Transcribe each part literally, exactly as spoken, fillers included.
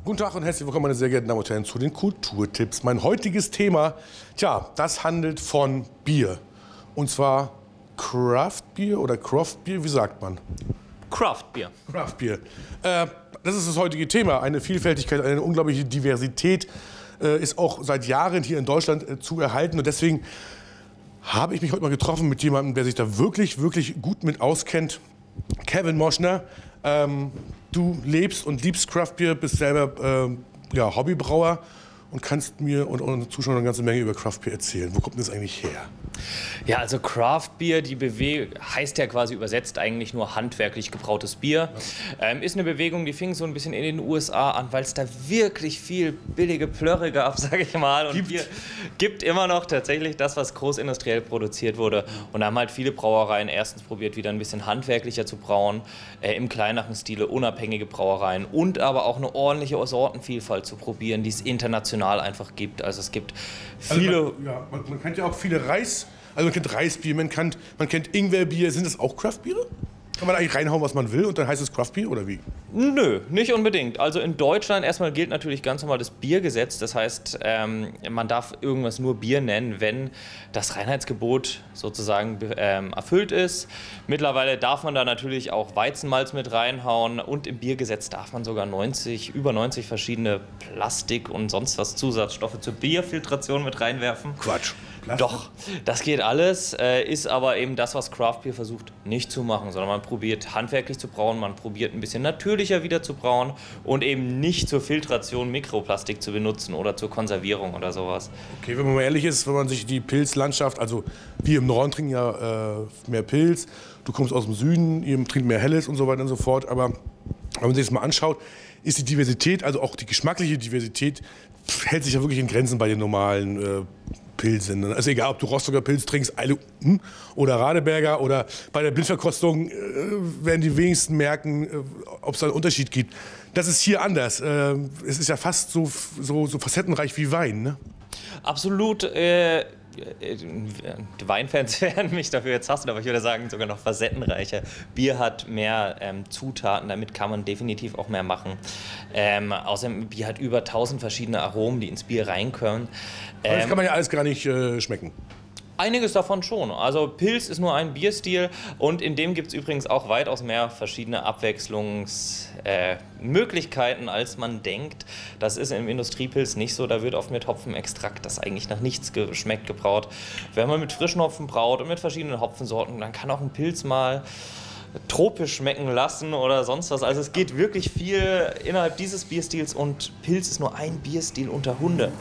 Guten Tag und herzlich willkommen, meine sehr geehrten Damen und Herren, zu den Kulturtipps. Mein heutiges Thema, tja, das handelt von Bier. Und zwar Craft Beer oder Craft Beer, wie sagt man? Craft Beer. Craft Beer. Äh, das ist das heutige Thema. Eine Vielfältigkeit, eine unglaubliche Diversität äh, ist auch seit Jahren hier in Deutschland äh, zu erhalten. Und deswegen habe ich mich heute mal getroffen mit jemandem, der sich da wirklich, wirklich gut mit auskennt. Kevin Moschner. Ähm, du lebst und liebst Craft Beer, bist selber äh, ja, Hobbybrauer und kannst mir und unseren Zuschauern eine ganze Menge über Craft Beer erzählen. Wo kommt das eigentlich her? Ja, also Craft Beer, die Bewegung heißt ja quasi übersetzt eigentlich nur handwerklich gebrautes Bier. Ja. Ähm, ist eine Bewegung, die fing so ein bisschen in den U S A an, weil es da wirklich viel billige Plörre gab, sage ich mal. Und gibt. Bier gibt immer noch tatsächlich das, was großindustriell produziert wurde. Und da haben halt viele Brauereien erstens probiert, wieder ein bisschen handwerklicher zu brauen, äh, im kleineren Stile, unabhängige Brauereien und aber auch eine ordentliche Sortenvielfalt zu probieren, die es international einfach gibt. Also es gibt viele... Also man, ja, man, man kennt ja auch viele Reis, also man kennt Reisbier, man kennt, man kennt Ingwerbier. Sind das auch Craftbiere? Kann man eigentlich reinhauen, was man will und dann heißt es Craftbier oder wie? Nö, nicht unbedingt. Also in Deutschland erstmal gilt natürlich ganz normal das Biergesetz. Das heißt, ähm, man darf irgendwas nur Bier nennen, wenn das Reinheitsgebot sozusagen ähm, erfüllt ist. Mittlerweile darf man da natürlich auch Weizenmalz mit reinhauen und im Biergesetz darf man sogar neunzig, über neunzig verschiedene Plastik und sonst was Zusatzstoffe zur Bierfiltration mit reinwerfen. Quatsch. Plastik? Doch, das geht alles, äh, ist aber eben das, was Craft Beer versucht nicht zu machen, sondern man probiert handwerklich zu brauen, man probiert ein bisschen natürlicher wieder zu brauen und eben nicht zur Filtration Mikroplastik zu benutzen oder zur Konservierung oder sowas. Okay, wenn man mal ehrlich ist, wenn man sich die Pilzlandschaft, also wir im Norden trinken ja äh, mehr Pilz, du kommst aus dem Süden, ihr trinkt mehr Helles und so weiter und so fort, aber wenn man sich das mal anschaut, ist die Diversität, also auch die geschmackliche Diversität, hält sich ja wirklich in Grenzen bei den normalen äh, Pilzen. Also egal, ob du Rostocker Pilz trinkst hm, oder Radeberger oder bei der Blindverkostung äh, werden die wenigsten merken, äh, ob es da einen Unterschied gibt. Das ist hier anders. Äh, es ist ja fast so, so, so facettenreich wie Wein, ne? Absolut. Äh Die Weinfans werden mich dafür jetzt hassen, aber ich würde sagen, sogar noch facettenreicher. Bier hat mehr ähm, Zutaten, damit kann man definitiv auch mehr machen. Ähm, außerdem, Bier hat über tausend verschiedene Aromen, die ins Bier rein können. Ähm, das kann man ja alles gar nicht äh, schmecken. Einiges davon schon. Also Pils ist nur ein Bierstil und in dem gibt es übrigens auch weitaus mehr verschiedene Abwechslungsmöglichkeiten, äh, als man denkt. Das ist im Industriepilz nicht so, da wird oft mit Hopfenextrakt, das eigentlich nach nichts schmeckt, gebraut. Wenn man mit frischen Hopfen braut und mit verschiedenen Hopfensorten, dann kann auch ein Pilz mal tropisch schmecken lassen oder sonst was. Also es geht wirklich viel innerhalb dieses Bierstils und Pils ist nur ein Bierstil unter Hunde.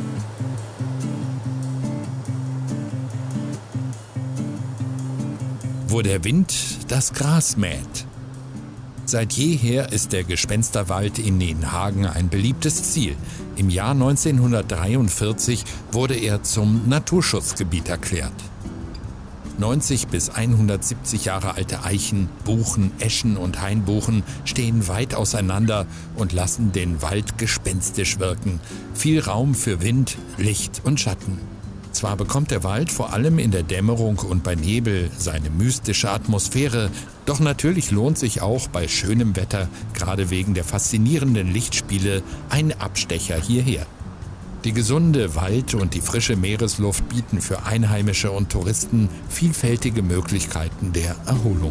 Wo der Wind das Gras mäht. Seit jeher ist der Gespensterwald in Nenhagen ein beliebtes Ziel. Im Jahr neunzehnhundertdreiundvierzig wurde er zum Naturschutzgebiet erklärt. neunzig bis hundertsiebzig Jahre alte Eichen, Buchen, Eschen und Hainbuchen stehen weit auseinander und lassen den Wald gespenstisch wirken. Viel Raum für Wind, Licht und Schatten. Zwar bekommt der Wald vor allem in der Dämmerung und bei Nebel seine mystische Atmosphäre, doch natürlich lohnt sich auch bei schönem Wetter, gerade wegen der faszinierenden Lichtspiele, ein Abstecher hierher. Die gesunde Wald- und die frische Meeresluft bieten für Einheimische und Touristen vielfältige Möglichkeiten der Erholung.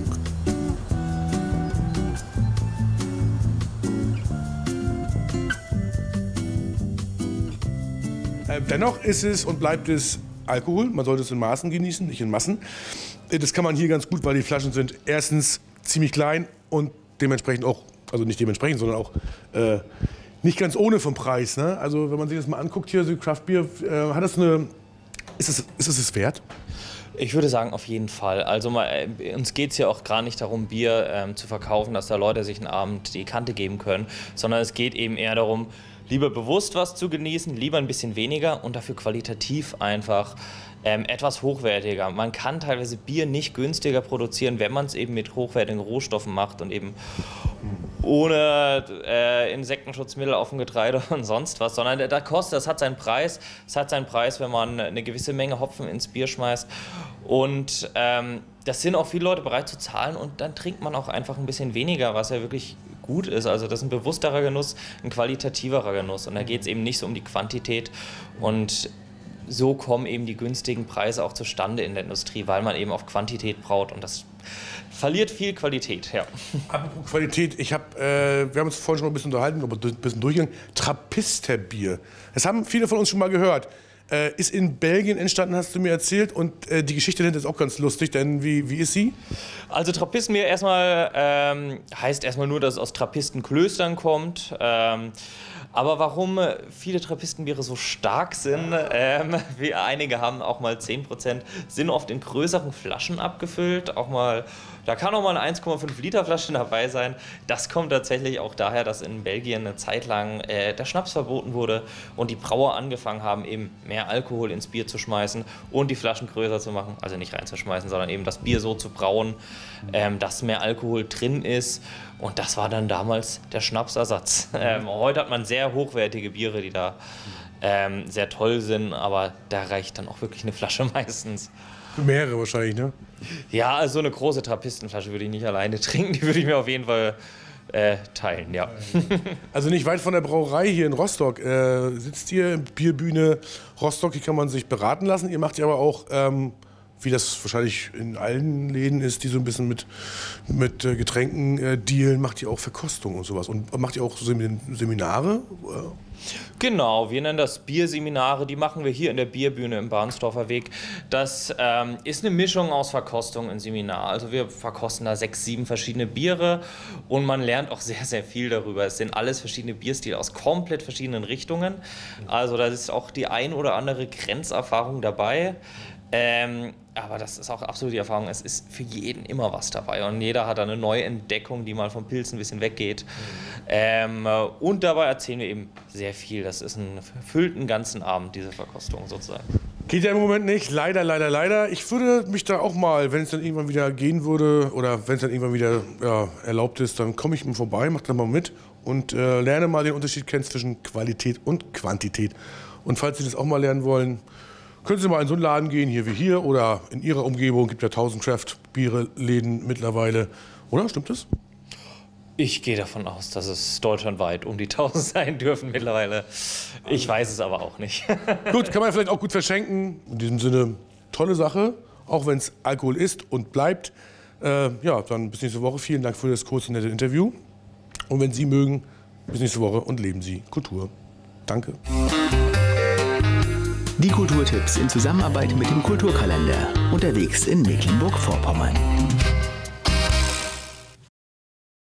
Dennoch ist es und bleibt es Alkohol. Man sollte es in Maßen genießen, nicht in Massen. Das kann man hier ganz gut, weil die Flaschen sind erstens ziemlich klein und dementsprechend auch, also nicht dementsprechend, sondern auch äh, nicht ganz ohne vom Preis. Ne? Also wenn man sich das mal anguckt hier, so Craft Beer, äh, hat das eine, ist es ist es wert? Ich würde sagen, auf jeden Fall. Also mal, uns geht es ja auch gar nicht darum, Bier ähm, zu verkaufen, dass da Leute sich einen Abend die Kante geben können, sondern es geht eben eher darum, lieber bewusst was zu genießen, lieber ein bisschen weniger und dafür qualitativ einfach ähm, etwas hochwertiger. Man kann teilweise Bier nicht günstiger produzieren, wenn man es eben mit hochwertigen Rohstoffen macht und eben ohne äh, Insektenschutzmittel auf dem Getreide und sonst was, sondern da kostet, das hat seinen Preis. Es hat seinen Preis, wenn man eine gewisse Menge Hopfen ins Bier schmeißt. Und ähm, das sind auch viele Leute bereit zu zahlen und dann trinkt man auch einfach ein bisschen weniger, was ja wirklich gut ist. Also das ist ein bewussterer Genuss, ein qualitativerer Genuss. Und da geht es eben nicht so um die Quantität. Und so kommen eben die günstigen Preise auch zustande in der Industrie, weil man eben auf Quantität braut und das verliert viel Qualität. Ja. Apropos Qualität, ich hab, äh, wir haben uns vorhin schon mal ein bisschen unterhalten, aber ein bisschen durchgegangen. Trappisterbier. Das haben viele von uns schon mal gehört. Äh, ist in Belgien entstanden, hast du mir erzählt. Und äh, die Geschichte dahinter ist auch ganz lustig, denn wie, wie ist sie? Also Trappistenbier erstmal ähm, heißt erstmal nur, dass es aus Trappistenklöstern kommt. Ähm, aber warum viele Trappistenbiere so stark sind, ähm, wie einige haben auch mal zehn Prozent, sind oft in größeren Flaschen abgefüllt. Auch mal, da kann auch mal eine eins Komma fünf Liter Flasche dabei sein. Das kommt tatsächlich auch daher, dass in Belgien eine Zeit lang äh, der Schnaps verboten wurde und die Brauer angefangen haben, eben mehr Alkohol ins Bier zu schmeißen und die Flaschen größer zu machen. Also nicht reinzuschmeißen, sondern eben das Bier so zu brauen, ähm, dass mehr Alkohol drin ist. Und das war dann damals der Schnapsersatz. Ähm, heute hat man sehr hochwertige Biere, die da ähm, sehr toll sind, aber da reicht dann auch wirklich eine Flasche meistens. Mehrere wahrscheinlich, ne? Ja, also so eine große Trappistenflasche würde ich nicht alleine trinken, die würde ich mir auf jeden Fall äh, teilen, ja. Also nicht weit von der Brauerei hier in Rostock äh, sitzt ihr, Bierbühne Rostock, hier kann man sich beraten lassen. Ihr macht ja aber auch, ähm, wie das wahrscheinlich in allen Läden ist, die so ein bisschen mit, mit äh, Getränken äh, dealen, macht ihr auch Verkostung und sowas. Und macht ihr auch Sem Seminare? Genau, wir nennen das Bierseminare, die machen wir hier in der Bierbühne im Bahnsdorfer Weg. Das ähm, ist eine Mischung aus Verkostung und Seminar. Also wir verkosten da sechs, sieben verschiedene Biere und man lernt auch sehr, sehr viel darüber. Es sind alles verschiedene Bierstile aus komplett verschiedenen Richtungen. Also da ist auch die ein oder andere Grenzerfahrung dabei. Ähm, aber das ist auch absolut die Erfahrung, es ist für jeden immer was dabei und jeder hat eine neue Entdeckung, die mal vom Pilz ein bisschen weggeht. Mhm. Ähm, und dabei erzählen wir eben sehr viel. Das ist ein erfüllten ganzen Abend, diese Verkostung sozusagen. Geht ja im Moment nicht, leider, leider, leider. Ich würde mich da auch mal, wenn es dann irgendwann wieder gehen würde oder wenn es dann irgendwann wieder ja, erlaubt ist, dann komme ich mal vorbei, mach da mal mit und äh, lerne mal den Unterschied kennen zwischen Qualität und Quantität. Und falls Sie das auch mal lernen wollen, können Sie mal in so einen Laden gehen, hier wie hier, oder in Ihrer Umgebung, gibt ja tausend Craft-Biere-Läden mittlerweile. Oder, stimmt das? Ich gehe davon aus, dass es deutschlandweit um die tausend sein dürfen mittlerweile. Ich weiß es aber auch nicht. Gut, kann man vielleicht auch gut verschenken. In diesem Sinne, tolle Sache, auch wenn es Alkohol ist und bleibt. Äh, ja, dann bis nächste Woche. Vielen Dank für das kurze, nette Interview. Und wenn Sie mögen, bis nächste Woche und leben Sie Kultur. Danke. Die Kulturtipps in Zusammenarbeit mit dem Kulturkalender. Unterwegs in Mecklenburg-Vorpommern.